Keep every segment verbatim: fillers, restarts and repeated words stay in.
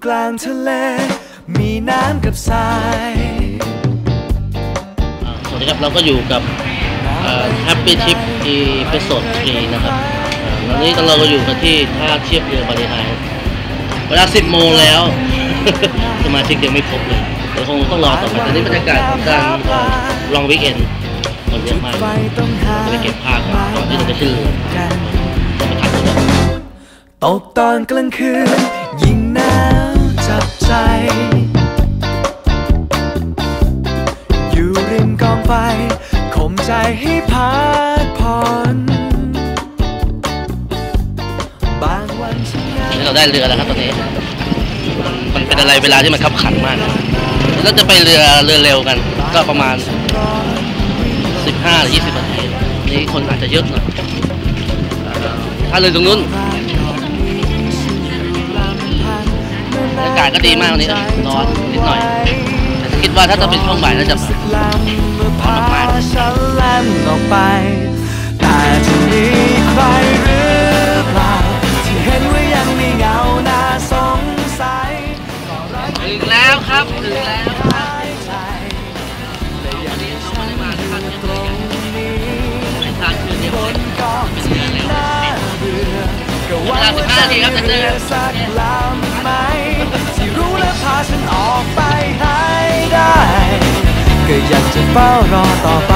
ลางทะเลมีน้ำกับทรายสวัสดีครับเราก็อยู่กับ Happy Trip อีพิโซดสามนะครับตอนนี้เราก็อยู่กันที่ท่าเทียบเรือบาลีไฮเวลาสิบโมงแล้วสมาชิกยังไม่ครบเลยเดี๋ยวคงต้องรอต่อไปตอนนี้บรรยากาศของการลองวีคเอนด์คนเยอะมากจะไปเก็บภาพก่อนที่เราจะขึ้นเรือมาทักกันตกตอนกลางคืนยิ่งหนาวจับใจอยู่ริมกองไฟข่มใจให้พักผ่อนบางวันฉันนี่เราได้เรือแล้วครับตอนนี้มันเป็นอะไรเวลาที่มันขับขันมากเราจะไปเรือเรือเร็วกันก็ประมาณสิบห้าหรือยี่สิบนาทีนี่คนอาจจะเยอะหน่อยถ้าเรือตรงนู้นบรรยากาศก็ดีมากวันนี้ร้อนนิดหน่อยแต่คิดว่าถ้าจะเป็นช่วงบ่ายน่าจะร้อนมากๆแต่จะมีใครหรือเปล่าที่เห็นว่ายังมีเงาหน้าสงสัยถึงแล้วครับถึงแล้วครับวันนี้เราไม่ได้มาท่าเทียบเรือในท่าเทียบเรือเป็นเรือเร็วเวลาสิบห้านาทีครับจะเจอที่รู้และพาฉันออกไปให้ได้ก็อยากจะเฝ้ารอต่อไป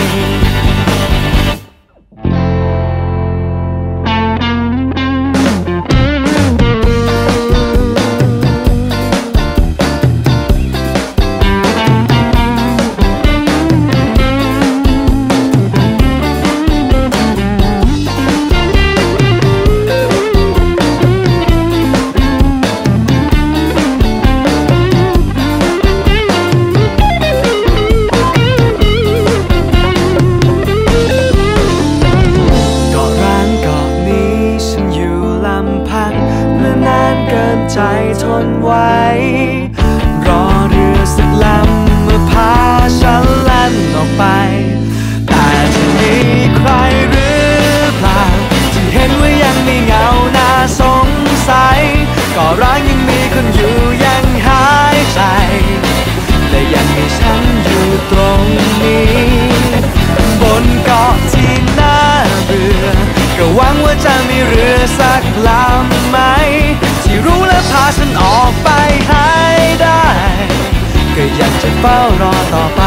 ใจทนไว้รอเรือสักลำเมื่อพาฉันแล่นออกไปแต่จะมีใครหรือเปล่าที่เห็นว่ายังมีเงาหน้าสงสัยก็รักยังมีคนอยู่ยังหายใจและยังมีฉันอยู่ตรงนี้บนเกาะที่น่าเบื่อก็หวังว่าจะมีเรือสักลำไหมที่รู้และพาฉันออกไปให้ได้ก็อยากจะเฝ้ารอต่อไป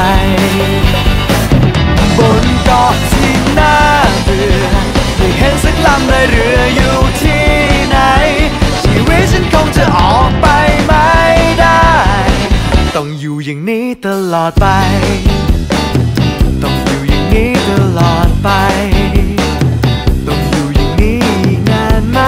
บนเกาะที่น่าเบื่อไม่เห็นสักลำเลยเรืออยู่ที่ไหนชีวิตฉันคงจะออกไปไม่ได้ต้องอยู่อย่างนี้ตลอดไปต้องอยู่อย่างนี้ตลอดไปต้องอยู่อย่างนี้นานไหม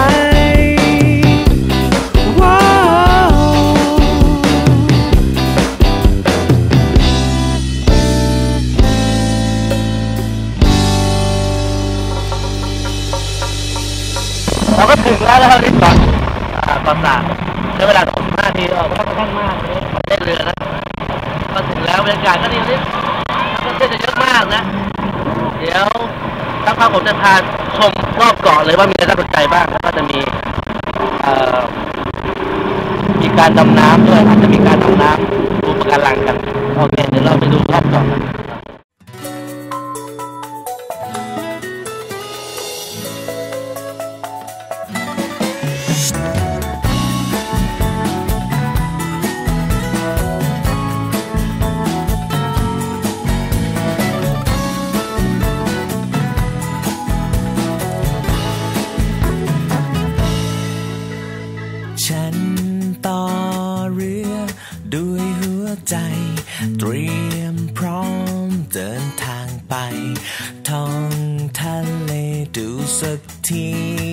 เราก็ถึงแล้วนะครับที่เกาะปราสาทใช้เวลาสองสิบห้านาทีก็ค่อนข้างมากเลยได้เรือแล้วก็ถึงแล้วบรรยากาศก็ดีนิดก็จะเยอะมากนะเดี๋ยวถ้าพาผมจะพาชมรอบเกาะเลยว่ามีอะไรน่าสนใจบ้างแล้วก็จะมีมีการดำน้ำด้วยอาจจะมีการดำน้ำดูปะการังกันโอเคเดี๋ยวเราไปดูรอบเกาะกันฉันต่อเรือด้วยหัวใจเตรียมพร้อมเดินทางไปท่องทะเลดูสักที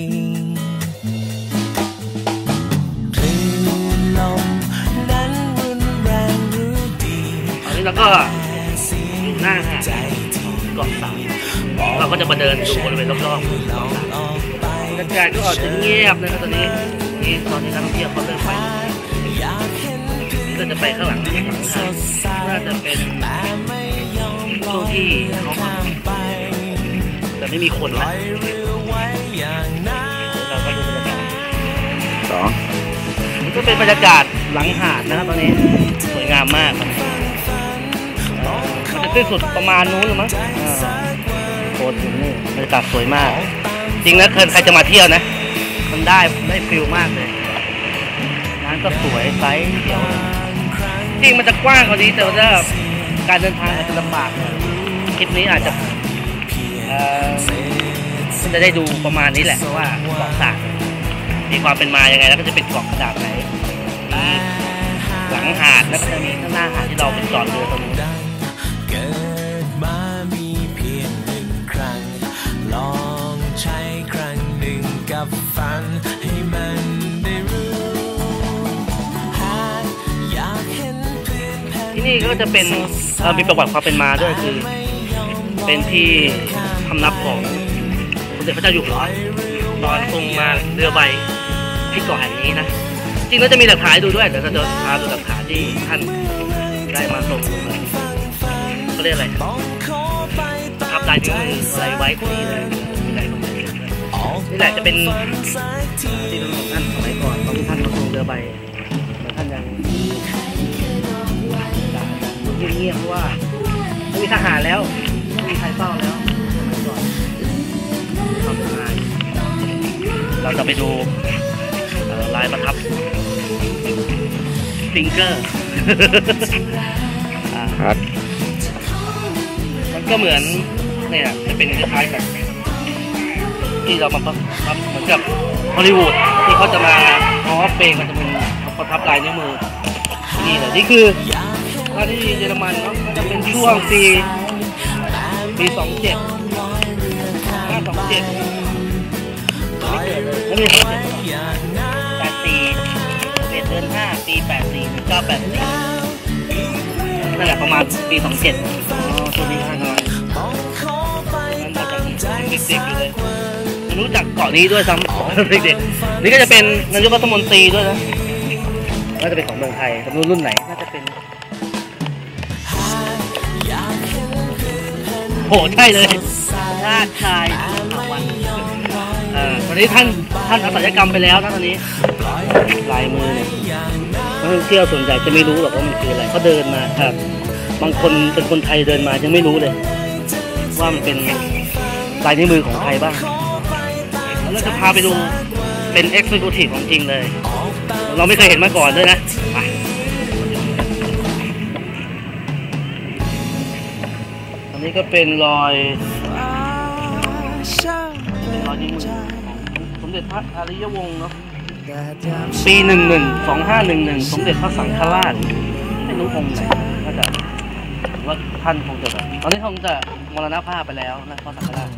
คลื่นลมนั้นรุนแรงหรือดีอันนี้เราก็หน้าหาดเกาะสามเราก็จะมาเดินดูบริเวณรอบๆบรรยากาศก็ออกจะเงียบนะครับตอนนี้นี่ตอนนี้นักท่องเที่ยวเขาเริ่มไปก็จะไปข้างหลังหลังหาดน่าจะเป็นช่วงที่เขาแต่ไม่มีคนแล้วเราก็ดูบรรยากาศสองก็เป็นบรรยากาศหลังหาดนะครับตอนนี้สวยงามมากจะสิ้นสุดประมาณนู้นหรือมั้งโคตรถึงนี่บรรยากาศสวยมากจริงนะเคินใครจะมาเที่ยวนะมันได้ได้ฟิลมากเลยน้ำก็สวยไซส์เดียวจริงมันจะกว้างกว่านี้แต่ว่าการเดินทางอาจจะลำบากคลิปนี้อาจจะจะได้ดูประมาณนี้แหละว่าเกาะสากมีความเป็นมายังไงแล้วก็จะเป็นเกาะขนาดไหนหลังหาดแล้วก็จะมีข้างหน้าหาดที่เราเป็นจอดเรือตรงนี้เกิดมามีเพียงหนึ่งครั้งลองใช้ครั้งหนึ่งกับฝันให้มันได้รู้อยากเห็นเพื่อนที่นี่ก็จะเป็นมีประวัติความเป็นมาด้วยคือเป็นที่พำนักของสมเด็จพระเจ้าอยู่หัวตอนทรงมาเรือใบที่เกาะแห่งนี้นะจริงแล้วจะมีหลักฐานดูด้วยแต่จะพาดูหลักฐานที่ท่านได้มาทรงเขาเรียกอะไรประทับลายนิ้วมืออะไรไว้ที่นี่เลยมีหลายตรงนี้นี่แหละจะเป็นที่ตรงของท่านสมัยก่อนตอนที่ท่านมาทรงเรือใบท่านยังเงียบๆเพราะว่าไม่มีทหารแล้วไม่มีใครเฝ้าแล้วสมัยก่อนทำงานเราจะไปดูลายประทับฟิงเกอร์ครับมันก็เหมือนเนี่ยจะเป็นคล้ายๆกับที่เรามาเหมือนกับฮอลลีวูดที่เขาจะมาพอเพลงมันจะเป็นประทับลายนิ้วมือนี่แหละนี่คือถ้าที่เยอรมันเนาะก็จะเป็นช่วงปีปีสองเจ็ดห้าสองเจ็ดไม่เกิดเลยไม่มีแปดสี่เดือนห้าปีแปดสี่ถึงเก้าแปดสี่นั่นแหละประมาณปีสองเจ็ดอ๋อตัวนี้ห้าน้อยนั่นมาจากเด็กๆอยู่เลยรู้จักเกาะนี้ด้วยซ้ำเด็กๆนี่ก็จะเป็นนายกรัฐมนตรีด้วยนะน่าจะเป็นของเมืองไทยจำนวนรุ่นไหนน่าจะเป็นโหใช่เลยชาติชายวันเอ่อตอนนี้ท่านท่านทำศัลยกรรมไปแล้วนะตอนนี้ลายมือเนี่ยนักท่องเที่ยวส่วนใหญ่จะไม่รู้หรอกว่ามันคืออะไรเขาเดินมาครับบางคนเป็นคนไทยเดินมายังไม่รู้เลยว่ามันเป็นลายนิ้วมือของไทยบ้างแล้วเราจะพาไปดูเป็นเอ็กซ์คลูซีฟของจริงเลยเราไม่เคยเห็นมาก่อนด้วยนะอันนี้ก็เป็นรอยเป็นรอยนิ้วมือของสมเด็จพระอริยวงศ์เนาะปีหนึ่งหนึ่งสองห้าหนึ่งหนึ่งสมเด็จพระสังฆราชไม่รู้องค์ไหนน่าจะว่าท่านคงจะแบบตอนนี้คงจะมรณภาพไปแล้วนะพระสังฆราช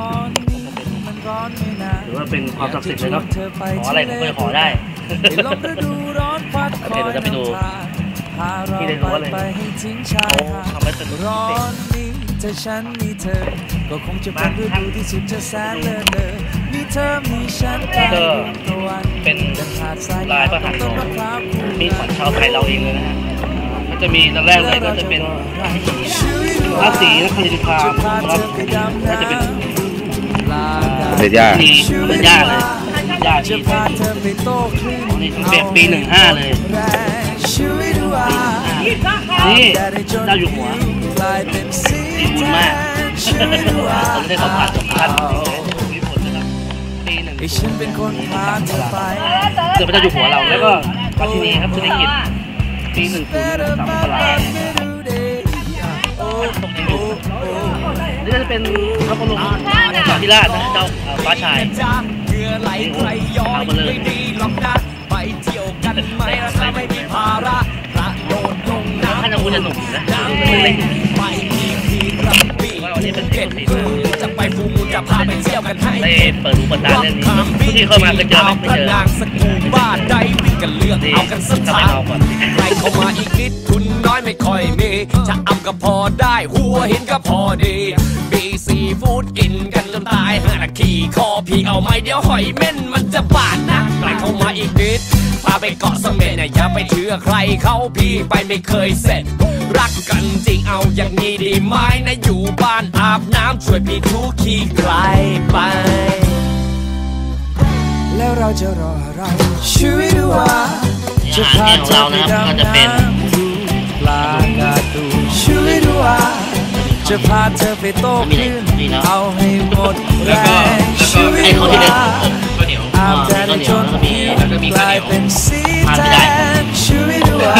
หรือว่าเป็นความศักดิ์สิทธิ์เลยเนาะขออะไรผมก็จะขอได้โอเคเราจะไปดูที่ได้รู้เลยเขาทำให้สนุกถ้าฉันมีเธอก็คงจะเป็นฤดูที่สุดจะแสนเลิศเลอมีเธอมีฉันก็เป็นลายประหัตถ์ของมีขวัญชาวไทยเราเองเลยนะฮะก็จะมีตอนแรกเลยก็จะเป็นราศีนครินทราครับก็จะเป็นเดียร์นี่เดียร์เลยยาที่นี่เป็นปีหนึ่งห้าเลยนี่เจ้าอยู่หัวดีบุญมากผมได้สัมผัสกับท่านมีผลนะครับปีหนึ่งเกิดพระเจ้าอยู่หัวเราแล้วก็พระที่นี่ครับสุริกิตปีหนึ่งศูนย์สามพลานี่จะเป็นพระบรมสารีราชนะเจ้าฟ้าชายเอาไปเลยไปเที่ยวกันไหมเราไม่มีภาระกระโดดลงน้ำท่านจะพูดจะหนุ่มนะไปมีที่กระบี่ภูเก็ตจะไปฟูมูจะพาไปเที่ยวกันให้เปิดหูเปิดตาเรื่องนี้ที่เข้ามาก็เจอไม่เจอสกูบ้าได้วิ่งกันเลือกเอากันสักทางใครเข้ามาอีกนิดทุนน้อยไม่ค่อยมีจะอำก็พอได้หัวหินก็พอดีบีซีฟู้ดกินกันจนตายห้านาทีคอพี่เอาไหมเดี๋ยวหอยเม่นมันจะบาดนะใครเข้ามาอีกนิดพาไปเกาะเสม็ดเนี่ยอย่าไปเชื่อใครเขาพี่ไปไม่เคยเสร็จรักกันจริงเอาอย่างนี้ดีไหมนะอยู่บ้านอาบน้ำช่วยพี่ทุกขี้ไกลไปแล้วเราจะรออะไรชีวิตว่าจะพาเธอไปดำน้ำดูปลาการ์ตูนชีวิตว่าจะพาเธอไปโต้คลื่นเอาให้หมดแรงชีวิตว่าอาบแดดจนผิวกลายเป็นสีแทนชีวิตว่า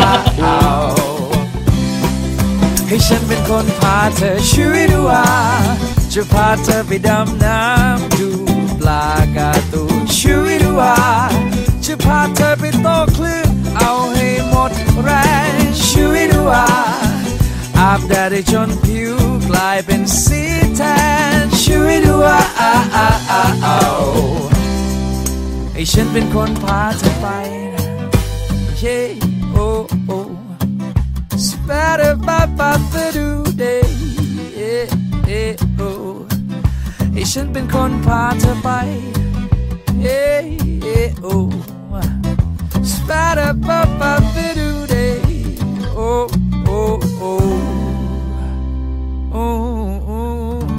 ให้ฉันเป็นคนพาเธอชีวิตว่าจะพาเธอไปดำน้ำดูปลาการ์ตูนชีวิตว่าจะพาเธอไปโต้คลื่นเอาให้หมดแรงชีวิตว่าอาบแดดจนผิวกลายเป็นสีแทนชีวิตว่าให้ฉันเป็นคนพาเธอไปนะเย่โอ้โอ้สเปรย์บาบาบดูเดย์เย่เย่โอ้ให้ฉันเป็นคนพาเธอไปเย่เย่โอ้สเปรย์บาบาบดูเดย์โอ้โอ้โอ้โอ้โอ้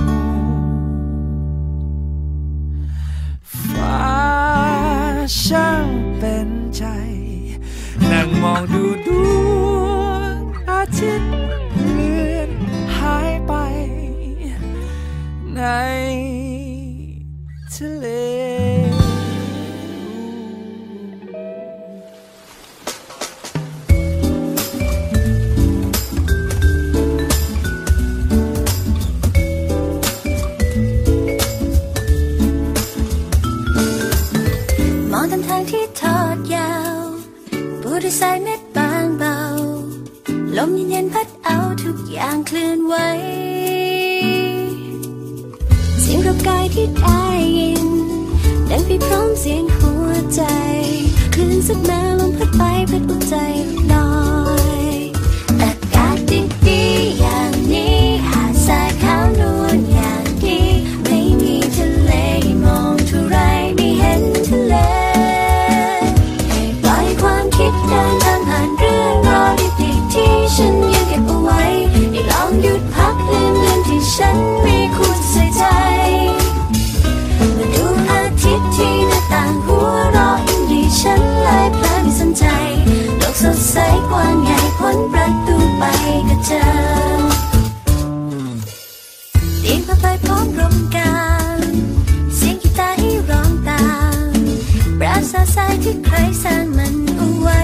ฟ้าช่างเป็นใจนั่งมองดูดวงอาทิตย์เลือนหายไปในทะเลมองตามทางที่ทอดยาวปูด้วยสายเม็ดบางเบาลมเย็นๆพัดเอาทุกอย่างเคลื่อนไหวเสียงรบกายที่ได้ยินดังไปพร้อมเสียงหัวใจคลื่นซัดมาลมพัดไปพัดหัวใจลอยอากาศดีๆอย่างนี้หาดทรายขาวนวลอย่างนี้ไม่มีทะเลมองเท่าไรไม่เห็นทะเลให้ปล่อยความคิดเดินทางผ่านเรื่องราวดีๆที่ฉันยังเก็บเอาไว้ได้ลองหยุดพักลืมเรื่องที่ฉันมีคุณใส่ใจมาดูอาทิตย์ที่หน้าต่างหัวเราะยิ้มดีฉันเลยเพลินไม่สนใจโลกสดใสกว้างใหญ่พ้นประตูไปก็เจอเตียงผ้าใบพร้อมรมการเสียงกีตาร์ให้ร้องตามปราสาททรายที่ใครสร้างมันเอาไว้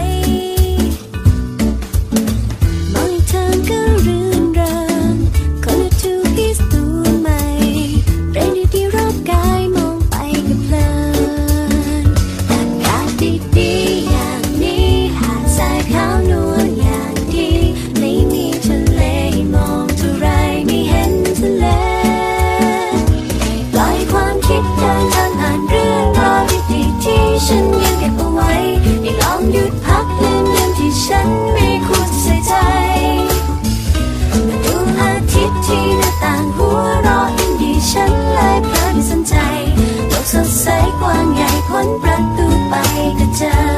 มองอีกเธอก็รื่นเริงคนละทูพีสตัวใหม่เรื่องดีๆรอบกายมองไปก็เพลินอากาศดีๆอย่างนี้หาดทรายขาวนวลอย่างดีไม่มีทะเลมองเท่าไรไม่เห็นทะเลปล่อยความคิดเดินทางผ่านเรื่องราวดีๆที่ฉันยังเก็บเอาไว้ได้ลองหยุดพักลืมเรื่องที่ฉันไม่ควรใส่ใจมาดูอาทิตย์ที่หน้าต่างหัวเราะยิ้มดีฉันเลยเพลินไม่สนใจโลกสดใสกว้างใหญ่พ้นประตูไปก็เจอ